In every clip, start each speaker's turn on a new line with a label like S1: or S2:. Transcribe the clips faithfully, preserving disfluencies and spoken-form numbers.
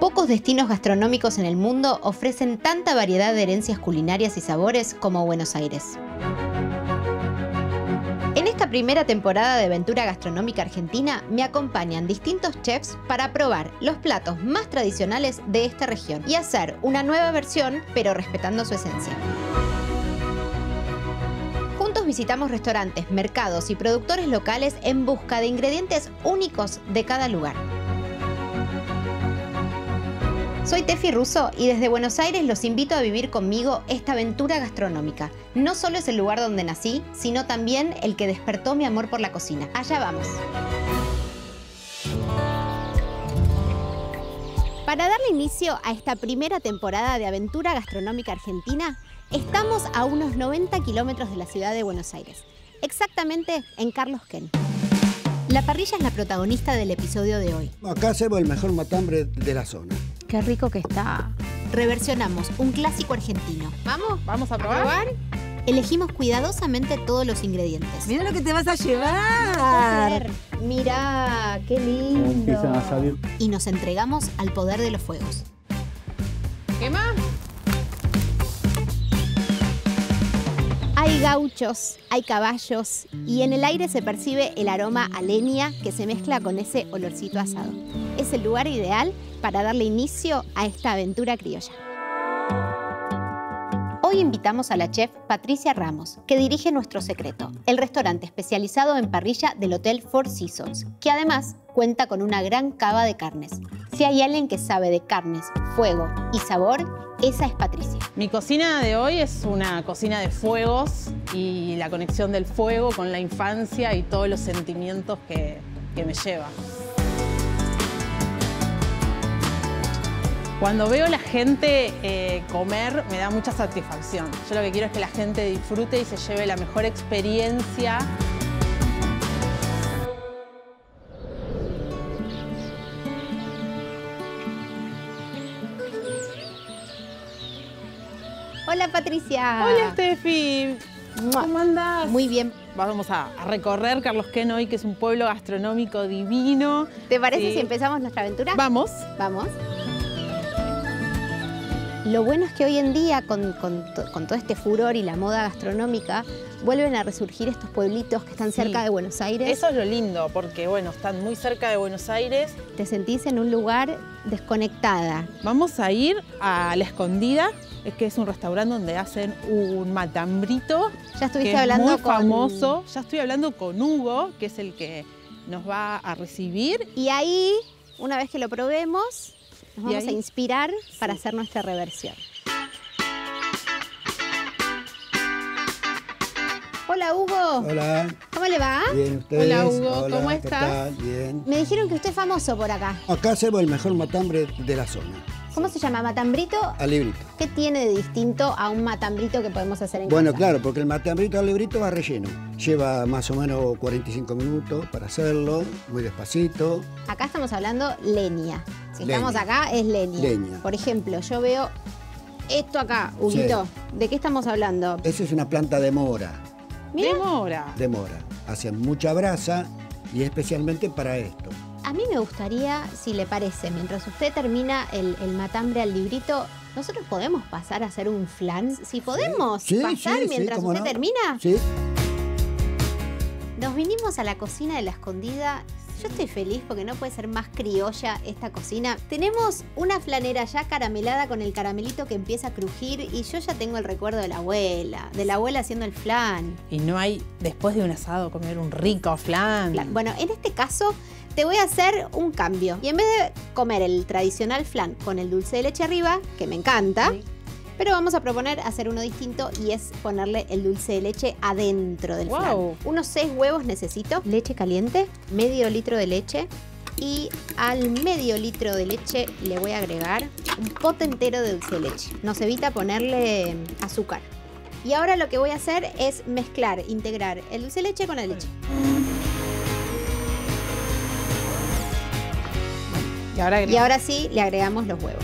S1: Pocos destinos gastronómicos en el mundo ofrecen tanta variedad de herencias culinarias y sabores como Buenos Aires. En esta primera temporada de Aventura Gastronómica Argentina me acompañan distintos chefs para probar los platos más tradicionales de esta región y hacer una nueva versión, pero respetando su esencia. Juntos visitamos restaurantes, mercados y productores locales en busca de ingredientes únicos de cada lugar. Soy Tefi Russo y desde Buenos Aires los invito a vivir conmigo esta aventura gastronómica. No solo es el lugar donde nací, sino también el que despertó mi amor por la cocina. Allá vamos. Para darle inicio a esta primera temporada de Aventura Gastronómica Argentina, estamos a unos noventa kilómetros de la ciudad de Buenos Aires, exactamente en Carlos Ken. La parrilla es la protagonista del episodio de hoy.
S2: Acá hacemos el mejor matambre de la zona.
S1: Qué rico que está. Reversionamos un clásico argentino. ¿Vamos?
S3: ¿Vamos a probar? ¿A probar?
S1: Elegimos cuidadosamente todos los ingredientes.
S3: Mira lo que te vas a llevar.
S1: Mirá, qué lindo. Empiezan a salir. Y nos entregamos al poder de los fuegos.
S3: ¿Quema?
S1: Hay gauchos, hay caballos y en el aire se percibe el aroma a leña que se mezcla con ese olorcito asado. Es el lugar ideal para darle inicio a esta aventura criolla. Hoy invitamos a la chef Patricia Ramos, que dirige Nuestro Secreto, el restaurante especializado en parrilla del Hotel Four Seasons, que además cuenta con una gran cava de carnes. Si hay alguien que sabe de carnes, fuego y sabor, esa es Patricia.
S3: Mi cocina de hoy es una cocina de fuegos y la conexión del fuego con la infancia y todos los sentimientos que, que me lleva. Cuando veo a la gente eh, comer, me da mucha satisfacción. Yo lo que quiero es que la gente disfrute y se lleve la mejor experiencia.
S1: Hola, Patricia.
S3: Hola, Steffi. ¿Cómo andás?
S1: Muy bien.
S3: Vamos a recorrer Carlos Ken hoy, que es un pueblo gastronómico divino.
S1: ¿Te parece
S3: sí.
S1: si empezamos nuestra aventura?
S3: Vamos.
S1: Vamos. Lo bueno es que hoy en día, con, con, con todo este furor y la moda gastronómica, vuelven a resurgir estos pueblitos que están cerca
S3: sí.
S1: de Buenos Aires.
S3: Eso es lo lindo, porque bueno, están muy cerca de Buenos Aires.
S1: Te sentís en un lugar desconectada.
S3: Vamos a ir a La Escondida, que es un restaurante donde hacen un matambrito.
S1: Ya estuviste
S3: que
S1: hablando
S3: es muy
S1: con...
S3: famoso. Ya estoy hablando con Hugo, que es el que nos va a recibir.
S1: Y ahí, una vez que lo probemos, nos vamos
S3: ahí,
S1: a inspirar
S3: sí.
S1: para hacer nuestra reversión. Hola, Hugo.
S2: Hola.
S1: ¿Cómo le va?
S2: Bien, ¿ustedes?
S3: Hola, Hugo.
S2: Hola,
S3: ¿Cómo
S2: ¿qué
S3: estás?
S2: tal? Bien.
S1: Me dijeron que usted es famoso por acá.
S2: Acá hacemos el mejor matambre de la zona.
S1: ¿Cómo se llama? ¿Matambrito?
S2: Al librito.
S1: ¿Qué tiene de distinto a un matambrito que podemos hacer en
S2: Bueno,
S1: casa?
S2: claro, porque el matambrito al librito va relleno. Lleva más o menos cuarenta y cinco minutos para hacerlo, muy despacito.
S1: Acá estamos hablando leña. Si
S2: Leña.
S1: estamos acá es leña.
S2: Leña.
S1: Por ejemplo, yo veo esto acá, Huguito.
S2: Sí.
S1: ¿De qué estamos hablando?
S2: Esa es una planta de mora.
S1: Mira,
S3: Demora.
S2: De mora. Hacen mucha brasa y especialmente para esto.
S1: a mí me gustaría, si le parece, mientras usted termina el, el matambre al librito, ¿nosotros podemos pasar a hacer un flan? Si podemos
S2: Sí,
S1: pasar
S2: sí,
S1: mientras
S2: sí, ¿cómo
S1: usted
S2: no?
S1: termina.
S2: Sí.
S1: Nos vinimos a la cocina de La Escondida. Yo estoy feliz porque no puede ser más criolla esta cocina. Tenemos una flanera ya caramelada con el caramelito que empieza a crujir y yo ya tengo el recuerdo de la abuela, de la abuela haciendo el flan.
S3: Y no hay, después de un asado, comer un rico flan.
S1: Flan. Bueno, en este caso te voy a hacer un cambio. Y en vez de comer el tradicional flan con el dulce de leche arriba, que me encanta, sí, pero vamos a proponer hacer uno distinto y es ponerle el dulce de leche adentro del
S3: wow.
S1: flan. Unos seis huevos necesito, leche caliente, medio litro de leche y al medio litro de leche le voy a agregar un pote entero de dulce de leche. Nos evita ponerle azúcar. Y ahora lo que voy a hacer es mezclar, integrar el dulce de leche con la leche.
S3: Y ahora,
S1: y ahora sí le agregamos los huevos.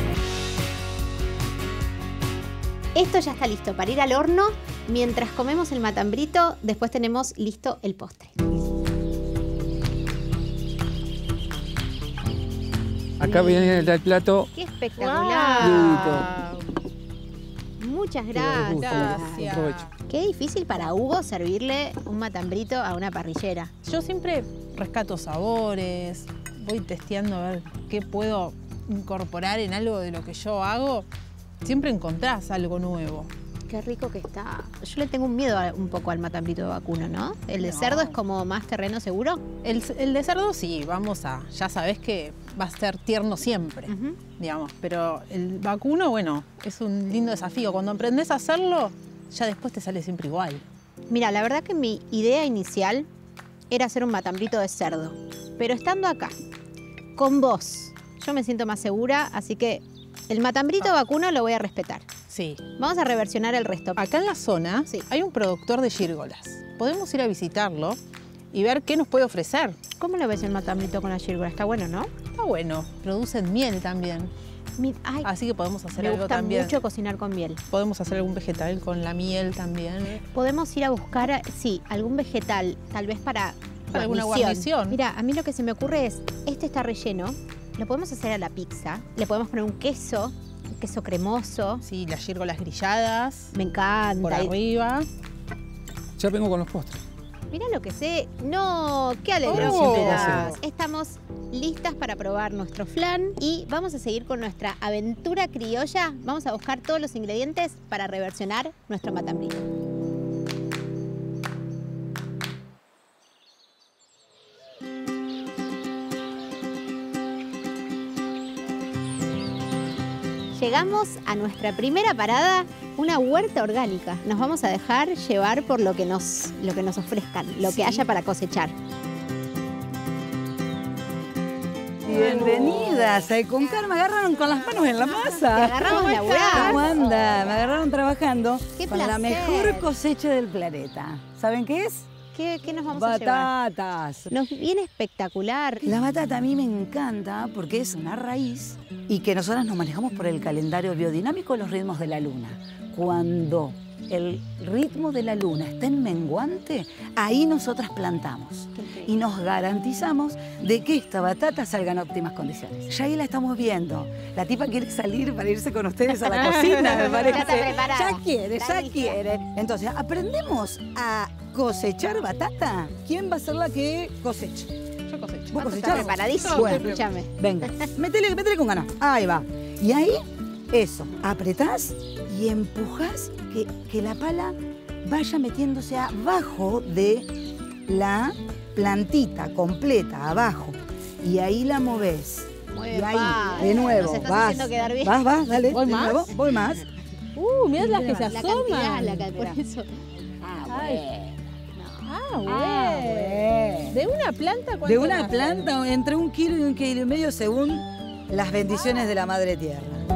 S1: Esto ya está listo para ir al horno. Mientras comemos el matambrito, después tenemos listo el postre.
S4: Acá viene el plato.
S1: ¡Qué espectacular!
S3: Wow.
S1: Muchas
S4: Gracias.
S1: gracias.
S4: Aprovecho.
S1: Qué difícil para Hugo servirle un matambrito a una parrillera.
S3: Yo siempre rescato sabores, voy testeando a ver qué puedo incorporar en algo de lo que yo hago. Siempre encontrás algo nuevo.
S1: Qué rico que está. Yo le tengo un miedo a- un poco al matambrito de vacuno, ¿no? ¿El de
S3: No.
S1: cerdo es como más terreno seguro?
S3: El, el de cerdo sí, vamos a, ya sabés que va a ser tierno siempre,
S1: Ujú.
S3: digamos. Pero el vacuno, bueno, es un lindo desafío. Cuando aprendés a hacerlo, ya después te sale siempre igual.
S1: Mira, la verdad que mi idea inicial era hacer un matambrito de cerdo. Pero estando acá, con vos, yo me siento más segura, así que el matambrito vacuno lo voy a respetar.
S3: Sí.
S1: Vamos a reversionar el resto.
S3: Acá en la zona
S1: Sí.
S3: hay un productor de gírgolas. Podemos ir a visitarlo y ver qué nos puede ofrecer.
S1: ¿Cómo lo ves el matambrito con la gírgola? Está bueno, ¿no?
S3: Está bueno, producen miel también.
S1: Mi- Ay,
S3: Así que podemos hacer
S1: me
S3: algo
S1: gusta
S3: también.
S1: mucho cocinar con miel.
S3: Podemos hacer algún vegetal con la miel también.
S1: Podemos ir a buscar, sí, algún vegetal, tal vez para,
S3: Para alguna guarnición.
S1: Mira, a mí lo que se me ocurre es, este está relleno, lo podemos hacer a la pizza, le podemos poner un queso, un queso cremoso,
S3: Sí, las gírgolas grilladas
S1: me encanta.
S3: por
S1: Y-
S3: arriba.
S4: Ya vengo con los postres.
S1: Mirá lo que sé. No, qué alegría
S3: Oh.
S1: me das. Estamos listas para probar nuestro flan y vamos a seguir con nuestra aventura criolla. Vamos a buscar todos los ingredientes para reversionar nuestro matambrito. Llegamos a nuestra primera parada, una huerta orgánica. Nos vamos a dejar llevar por lo que nos, lo que nos ofrezcan, lo
S3: Sí.
S1: que haya para cosechar.
S5: Bienvenidas. Ay, con Carmen me agarraron con las manos en la masa.
S1: Te agarramos
S5: ¿Cómo
S1: laburando.
S5: estás? ¿Cómo anda? Me agarraron trabajando
S1: Qué
S5: con la
S1: placer.
S5: mejor cosecha del planeta. ¿Saben qué es?
S1: ¿Qué, qué nos vamos a llevar?
S5: Batatas.
S1: Nos viene espectacular.
S5: La batata a mí me encanta porque es una raíz y que nosotras nos manejamos por el calendario biodinámico, los ritmos de la luna. Cuando el ritmo de la luna está en menguante, ahí nosotras plantamos y nos garantizamos de que esta batata salga en óptimas condiciones. Ya ahí la estamos viendo. La tipa quiere salir para irse con ustedes a la cocina, me parece.
S1: Ya está preparada.
S5: Ya quiere,
S1: Está
S5: ya
S1: lista.
S5: quiere. Entonces, aprendemos a cosechar batata. ¿Quién va a ser la que coseche?
S3: Yo cosecho.
S5: ¿Vos
S1: Está
S5: cosechás?
S1: preparadísimo,
S5: Bueno.
S1: escúchame.
S5: Venga, métele, métele con ganas. Ahí va. Y ahí, eso, apretás y empujás que, que la pala vaya metiéndose abajo de la plantita completa, abajo. Y ahí la movés.
S1: Muy
S5: Y ahí,
S1: padre.
S5: de nuevo,
S1: Nos estás
S5: vas.
S1: haciendo quedar bien.
S5: Vas, vas, dale.
S3: ¿Voy
S5: de
S3: más?
S5: nuevo, voy más.
S3: Uh, mirá las que se
S1: La cantidad,
S3: asoman.
S1: la cantidad. Por eso.
S5: Ah,
S3: Ay.
S5: bueno.
S3: Ah, bueno.
S5: Ah, bueno.
S3: ¿De una planta cuánto
S5: De una
S3: más?
S5: planta entre un kilo y un kilo y medio según las bendiciones de la Madre Tierra.